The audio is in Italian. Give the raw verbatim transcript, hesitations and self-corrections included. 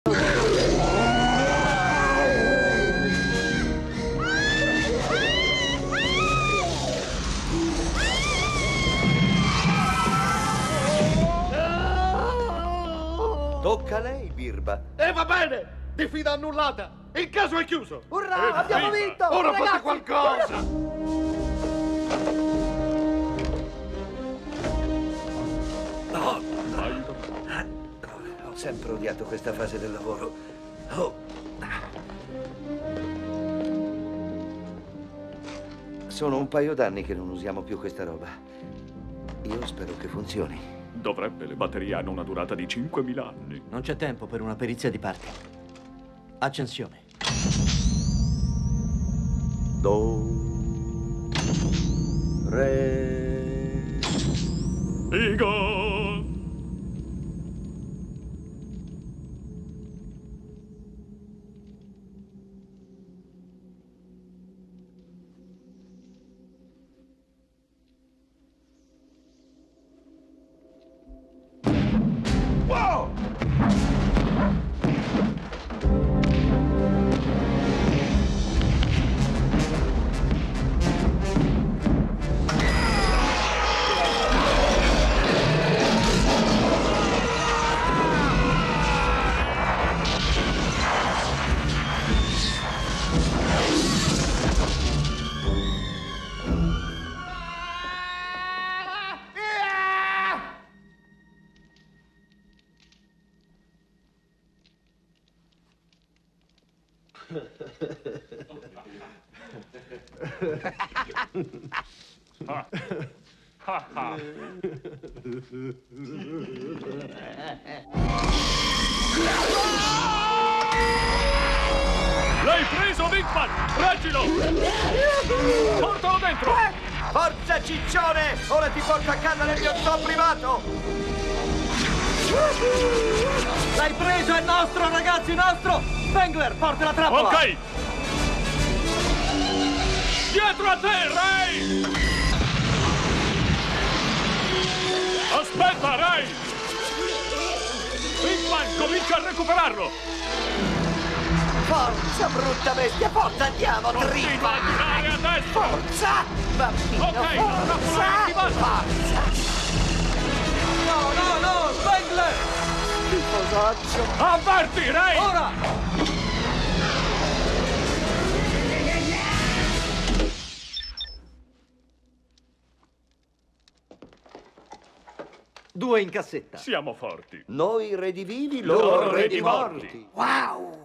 Tocca a lei, Birba. E va bene! Diffida annullata! Il caso è chiuso! Urrà, abbiamo vinto! Ora ragazzi, fate qualcosa! Oh. Ho sempre odiato questa fase del lavoro. Oh. Sono un paio d'anni che non usiamo più questa roba. Io spero che funzioni. Dovrebbe, le batterie hanno una durata di cinquemila anni. Non c'è tempo per una perizia di parte. Accensione. Do, re. Igo! Wow! L'hai preso, Winkman! Reggilo! Portalo dentro! Forza, ciccione! Ora ti porto a casa nel mio zoo privato! L'hai preso, è nostro, ragazzi, nostro! Spengler, porta la trappola! Ok! Dietro a te, Ray! Aspetta, Ray! Winkman, comincia a recuperarlo! Forza, brutta bestia, forza, andiamo, Continua trippa! a tirare a destra! Forza, bambino, Ok, la trappola è forza! attivata! Forza! No, no, no, Spengler! Schifosaccio! Avverti, Ray! Ora! Due in cassetta. Siamo forti. Noi redivivi, Loro loro redivivi. redimorti. Wow!